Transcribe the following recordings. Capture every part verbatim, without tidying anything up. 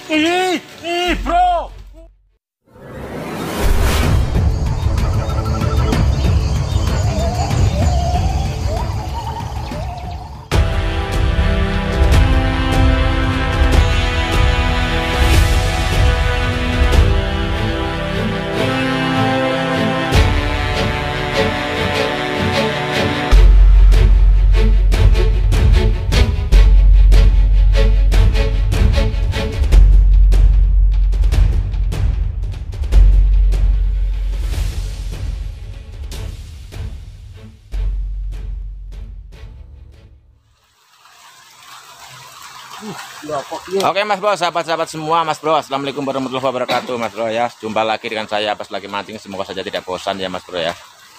Ih, ih, bro. Oke Mas Bro, sahabat-sahabat semua, Mas Bro, assalamualaikum warahmatullahi wabarakatuh, Mas Bro ya. Jumpa lagi dengan saya pas lagi mancing, semoga saja tidak bosan ya Mas Bro ya.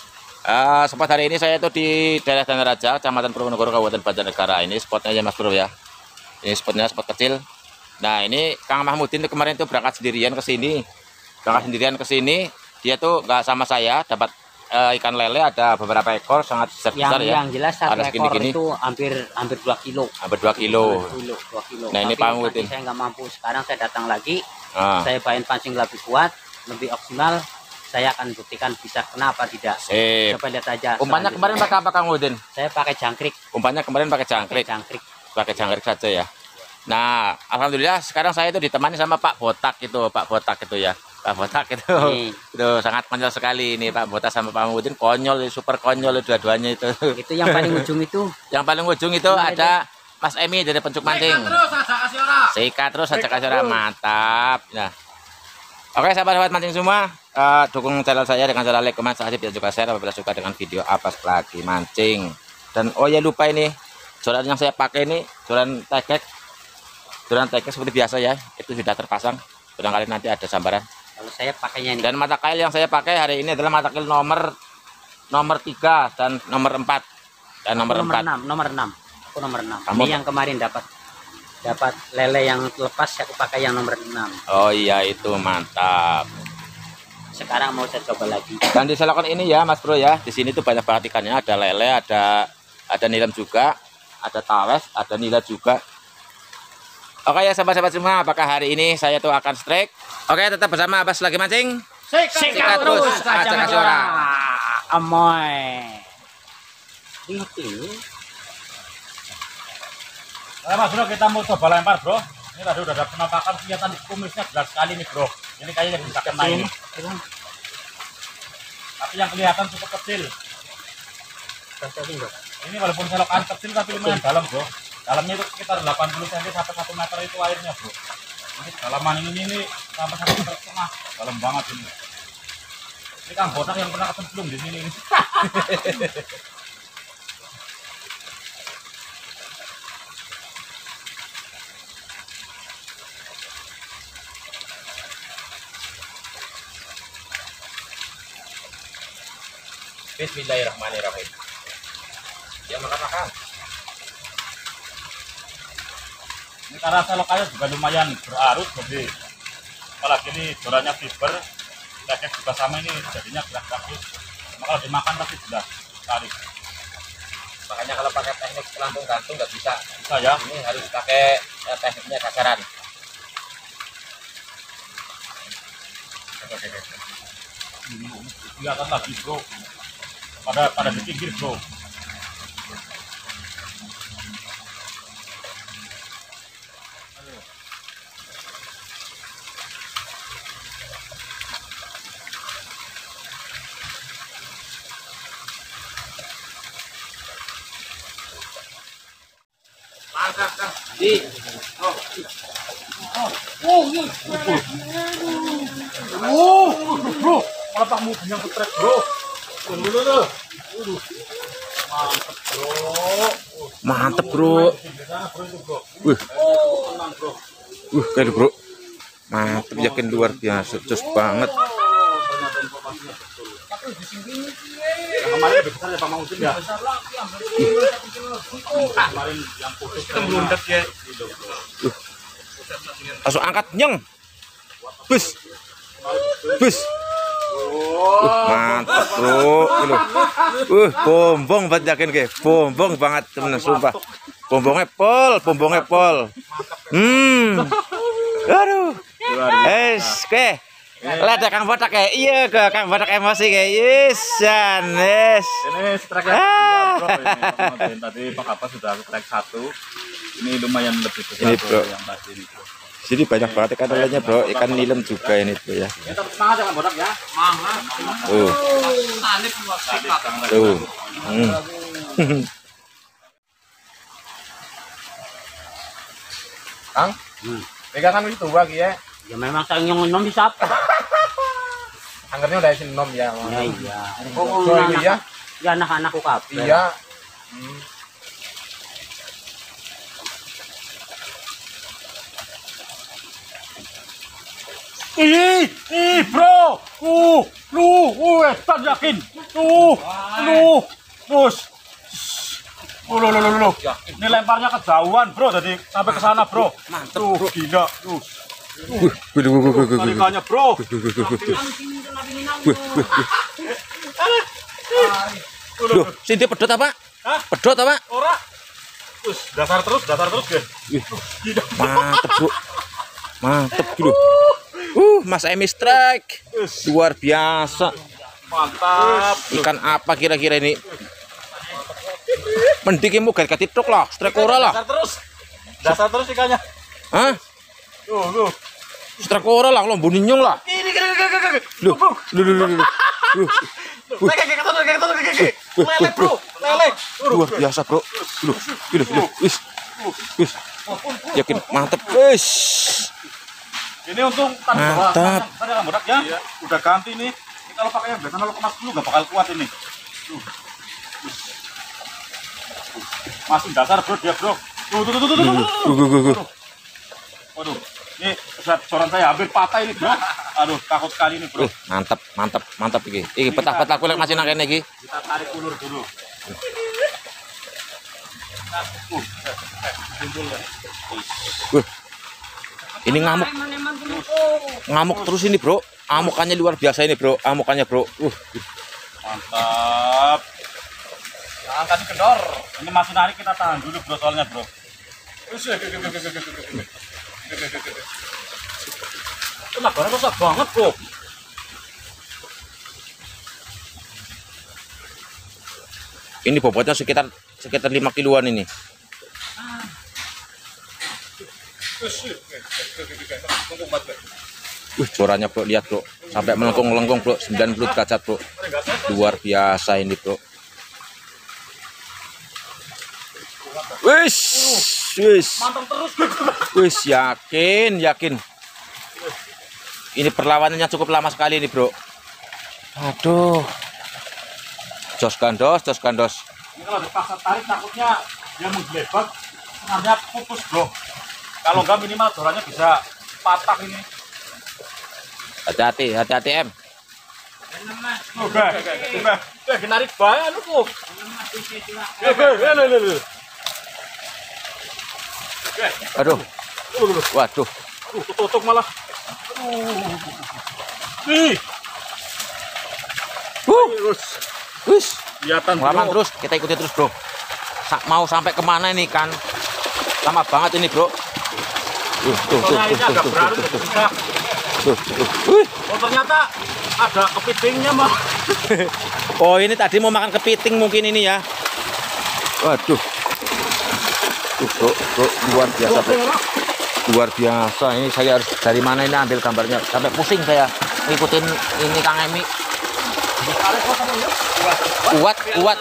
Uh, spot hari ini saya itu di daerah Danaraja, Kecamatan Purwonegoro, Kabupaten Banjarnegara. Ini spotnya ya Mas Bro ya. Ini spotnya spot kecil. Nah ini Kang Mahmudin itu kemarin itu berangkat sendirian ke sini, berangkat sendirian ke sini. Dia tuh nggak sama saya, dapat uh, ikan lele ada beberapa ekor sangat besar besar ya. Yang jelas satu ada ekor segini, itu hampir hampir dua kilo. Hampir dua kilo. Kilo, dua kilo. Nah ini Pak Mahmudin. Saya nggak mampu. Sekarang saya datang lagi. Ah. Saya bayin pancing lebih kuat, lebih optimal. Saya akan buktikan bisa kena apa tidak. Sip. Coba lihat aja. Umpannya kemarin pakai apa Kang Mahmudin? Saya pakai jangkrik. Umpannya kemarin pakai jangkrik. Pakai jangkrik. Pakai jangkrik saja ya. Nah, alhamdulillah sekarang saya itu ditemani sama Pak Botak itu, Pak Botak itu ya. Pak Botak itu, Nih. itu sangat konyol sekali ini Pak Botak sama Pak Mahmudin, konyol, super konyol dua-duanya itu. Itu yang paling ujung itu. Yang paling ujung itu Nah, ada Mas Emi dari Pencuk Mancing. Sikat terus aja kasih orang mantap. Nah, oke sahabat-sahabat mancing semua, uh, dukung channel saya dengan cara like, comment, subscribe, dan juga share apabila suka dengan video apa lagi mancing. Dan oh ya lupa ini, joran yang saya pakai ini joran tegek, joran tegek seperti biasa ya, itu sudah terpasang. Barangkali nanti ada sambaran. Kalau saya pakainya ini. Dan mata kail yang saya pakai hari ini adalah mata kail nomor nomor tiga dan nomor empat dan nomor, nomor empat. enam, nomor enam. Aku nomor enam. Kamu Ini yang kemarin dapat dapat lele yang lepas, aku pakai yang nomor enam. Oh iya itu mantap. Sekarang mau saya coba lagi. Dan di selokan ini ya Mas Bro ya, di sini tuh banyak banget ikannya, ada lele, ada ada nilam juga, ada tawes, ada nila juga. Oke ya sahabat-sahabat semua, apakah hari ini saya tuh akan strike? Oke, tetap bersama Abbas lagi mancing. Sikat terus, terus ajak aja orang. Amoy. Ini Nah, Mas Bro, kita mau coba lempar Bro. Ini tadi udah ada penampakan, kelihatan kumisnya jelas sekali nih Bro. Ini kayaknya bisa kena ini. Tapi yang kelihatan cukup kecil. Ini walaupun selokan kecil tapi lumayan dalam Bro. Dalamnya itu sekitar delapan puluh sentimeter sampai satu meter itu airnya Bro. Ini dalaman ini ini sampai satu meter setengah, dalam banget ini. Ini Kang Botak yang pernah kecemplung di sini ini. Bismillahirrahmanirrahim. Ya makan-makan. Ini karena selokannya juga lumayan berarus, jadi apalagi ini jorannya fiber, teknik juga sama ini jadinya gerak-gerak. Maka kalau dimakan pasti jelas tarik. Makanya kalau pakai teknik pelampung gantung nggak bisa. Bisa ya. Ini harus pakai eh, tekniknya kasaran. Kelihatan lagi Bro. Pada pada di pinggir Bro. Mantap kan? Di. Oh. Oh, oh, oh, Bro, malah Pak Mahmudin yang ketrek Bro. Dulu tuh. Mantap Bro. Mantep Bro. Wih. Wih kali Bro. Mantep, yakin luar biasa, cus banget. Yang kemarin lebih besar ya Pak Mahmudin ya. Kemarin yang putus Melundak ya. Langsung angkat nyeng. Bus. Bus. Uh, mantap Bro. Ini. Uh, bombong banget yakin ke. Bombong banget temen sumpah. Bombongnya pol, bombongnya pol. Hmm. Aduh. Es, oke. Lah ada Kang Botak ya. Iya, ke Kang Botak emosi kayak. Yes, san, yes. Ini strike ah. Bro, ini tadi Pak Kapas sudah strike satu. Ini lumayan lebih besar Ini, bro. yang tadi ini, bro. Jadi banyak banget ikan lelenya, bro. Ikan nilem juga ini, bro ya. Ya, tetap semangat ya Kang Botak ya. Semangat. Tuh. Salib luar biasa. Tuh. Hmm. Kang, Hmm. pegangan itu bagi ya. Ya memang saya yang nom bisa apa? Anggernya udah isin nom ya. Ya iya. Oh, so, ini ya. Ya anak-anakku kabeh. Iya. Hmm. Ih, ih, bro. Uh, lu, uh, tan yakin. Tuh, lu, terus. Lu, lu, lu, lu, lu. Ini lemparnya kejauhan, bro. Jadi sampai ke sana, bro. Mantep, Tuh, gila. Tuh, Wih, wih, wih, wih, wih, wih. tarikannya, bro. Loh, sini pedot apa? Hah? Pedot apa? Ora. Terus, dasar terus, dasar terus, guys. Gila. Mantep, bro. Mantep gitu. Uh, Mas Emi strike. Luar biasa. Mantap. Ikan apa kira-kira ini? Mending kamu gak titruk lah, strike ora lah. Dasar terus. Dasar terus ikannya. Hah? Tuh, tuh. Strike ora lah, lombo ninyong lah. Ini, gini, gini, gini, gini. Loh, loh, loh, loh, loh. Loh, Lele, kayak keton, kayak keton, kayak kayak. Lele, bro. Lele. luar biasa, bro. Loh, loh, loh. Wis. Wis. Yakin mantep, wis. Ini untung tadi bawah. Mantap. Tadi kan bodak ya. Udah ganti nih. Ini kalau pakai yang biasa nol koma sepuluh gak bakal kuat ini. Tuh. Masih dasar, bro, dia, bro. Tuh, tuh, tuh, tuh, tuh, tuh, tuh. Guh, guh, guh, guh. Waduh. Ini coran saya hampir patah ini, bro. Aduh, takut sekali ini, bro. Uh, mantap, mantap, mantap iki. Iki petah-petah kulek masih nang kene iki. Kita tarik ulur dulu. Uh, timbul ya. Wih. Ini ngamuk. Ngamuk terus ini, bro. Amukannya luar biasa ini, bro. Amukannya, bro. Uh. Mantap. Angkat kendor. Ini masih narik, kita tahan dulu, bro, soalnya, bro. Kenapa rusak banget, bro? Ini bobotnya sekitar sekitar lima kiloan ini. Wih, corannya, bro, lihat, bro. Sampai melengkung-lengkung, bro. sembilan puluh derajat, bro. Luar biasa ini, bro. Wis, wis. Mantap terus, Wis, yakin, yakin. Ini perlawanannya cukup lama sekali ini, bro. Aduh. Jos gandos, jos gandos. Ini kalau dipaksa tarik takutnya dia menggelebat, senarnya putus, bro. Kalau enggak minimal jorannya bisa patah ini. Hati-hati, hati-hati, Em. Oke, oke. Eh, genarik banyak lu, kok. Oke, lele, lele. Aduh. Waduh. Uh, tutup malah. Nih, Uh, terus wis. kelihatan, Lama bro. terus, kita ikuti terus, bro. Sa mau sampai kemana ini kan? Lama banget ini, bro. Tuh, tuh, tuh, Soalnya ini tuh, agak tuh, berarut, tuh, tuh, susah. tuh, tuh. Wih. Oh, ternyata ada kepitingnya, mah. Oh, ini tadi mau makan kepiting mungkin ini ya. Waduh. Tuh, bro, bro, luar biasa, bro. Luar biasa. Ini saya harus dari mana ini ambil gambarnya? Sampai pusing saya ngikutin ini Kang Emi. Kuat, kuat.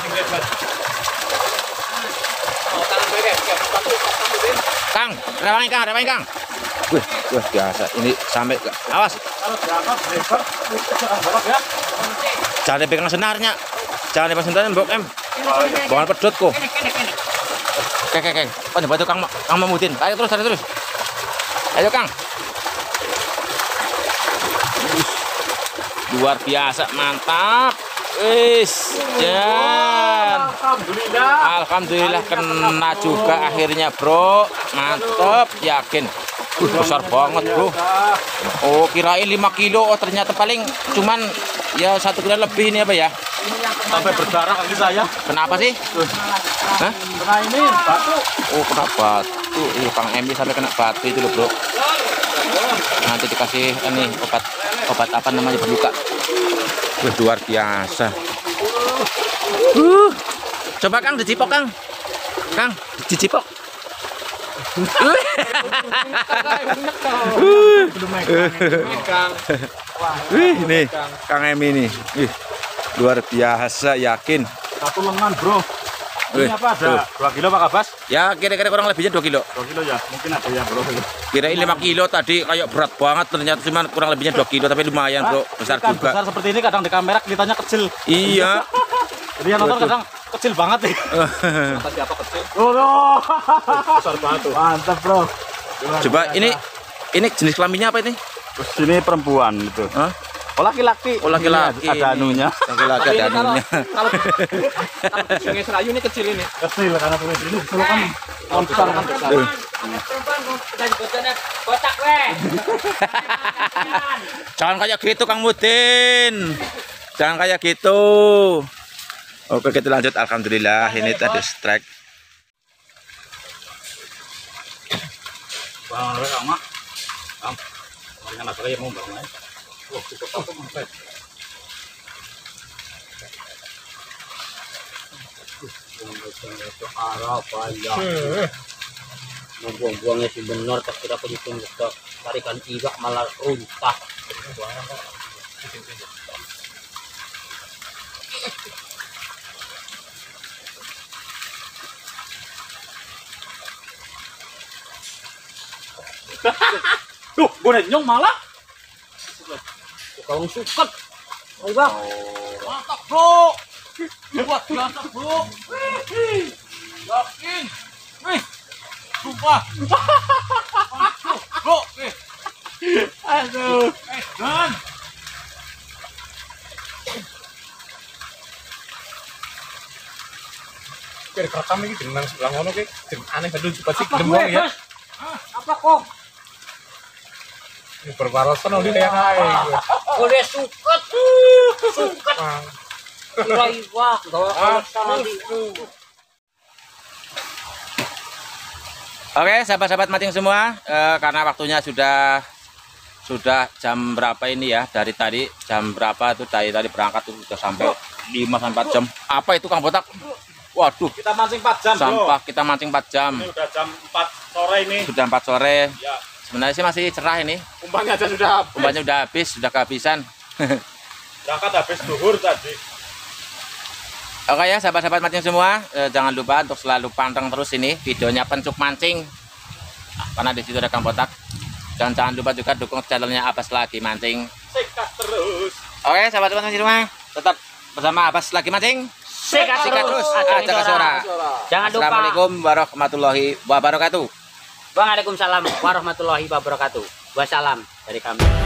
Kang, rewangin Kang, rewangin Kang. Wih, luar biasa. Ini sampai awas. Kalau diangkat lebar, jangan bolak ya. Jangan dipegang senarnya. Jangan dipegang senarnya, Mbok Em. Bawa pedot kok. Oke, oke, oke. Bantu bantu Kang Kang Mamudin. Ayo terus, ayo terus. Ayo Kang. Luar biasa, mantap. Wis, dan Alhamdulillah. alhamdulillah kena juga akhirnya, bro. Mantap, yakin. Uh, besar banget, bro. Oh, kirain lima kilo. Oh, ternyata paling cuman ya satu kilo lebih ini apa ya? Sampai berdarah kaki saya. Kenapa sih? Hah? Kena ini batu. Oh, kena batu. Ih, Kang Emi sampai kena batu itu loh, bro. Nanti dikasih ini obat obat apa namanya berluka. Wih, luar biasa. Uh, coba Kang dicipok Kang. Kang dicipok. Wih, nih Kang Emi nih. Wih, luar biasa, yakin. Satu lengan, Bro. Ini Wih, apa ada tuh. dua kilo Pak Kabas? Ya kira-kira kurang lebihnya dua kilo. dua kilo ya, mungkin ada ya, Bro. Kirain lima kilo tadi kayak berat banget, ternyata cuma kurang lebihnya dua kilo, tapi lumayan Bro, besar Ikan juga. besar seperti ini kadang di kamera kelihatannya kecil. Iya. Jadi yang nonton Betul. kadang kecil banget nih. Kata siapa kecil? Oh, no. Besar banget tuh. Mantap, Bro. Coba ini ini jenis kelaminnya apa ini? Terus ini perempuan gitu. Hah? Oh, laki-laki. Oh, laki-laki. Ini ada ini. anunya. Laki-laki ada anunya. Kalau Sungai Serayu ini kecil ini. Kecil karena punya ini kalau kan tahun besar kan besar. Tuh. Jangan kayak gitu Kang Mudin. Jangan kayak gitu. Oke, kita lanjut. Alhamdulillah ini tadi strike. Bang, sama. Bang. Dengan apa ya mau bang? Oh, cukup apa mangkait. Arah banyak. Membuang-buangnya si benar tak kira penghitung kita tarikan iga malah runtah. Duh, gue nyong malah. Kau suket. Oh, bang. Mantap, Bro. Luar biasa, Bro. Wih. Yakin. Wih. Sumpah. Mantap, Bro. Wih. Aduh. Eh, Dan. Kira kerekam ini dengan sebelah ngono ki. Aneh betul cepat sih demong ya. Apa kok? Ini berwarasan oleh kayak ae. Udah suket. Suket. Mulai wah, gawa sama di. Oke, sahabat-sahabat mancing semua, eh, karena waktunya sudah sudah jam berapa ini ya? Dari tadi jam berapa tuh? Dari tadi berangkat tuh sudah sampai lima sampai empat jam. Apa itu Kang Botak? Waduh, Kita mancing empat jam, Bro. sampah kita mancing empat jam. Ini udah jam empat sore ini. Sudah empat sore. Ya, Sebenarnya sih masih cerah ini. Umpannya aja sudah habis. Umpannya udah habis, sudah kehabisan. berangkat habis duhur tadi. Oke ya sahabat-sahabat mancing semua, eh, jangan lupa untuk selalu panteng terus ini videonya Pencuk Mancing. Nah, karena di situ ada Kang Botak. Dan jangan lupa juga dukung channelnya Abbas Lagi Mancing. Sikat terus. Oke sahabat-sahabat mancing semua, tetap bersama Abbas Lagi Mancing. Sikat Sikat terus, Acung ajak ke suara. Jangan lupa. Assalamualaikum warahmatullahi wabarakatuh. Waalaikumsalam warahmatullahi wabarakatuh. Wassalam dari kami.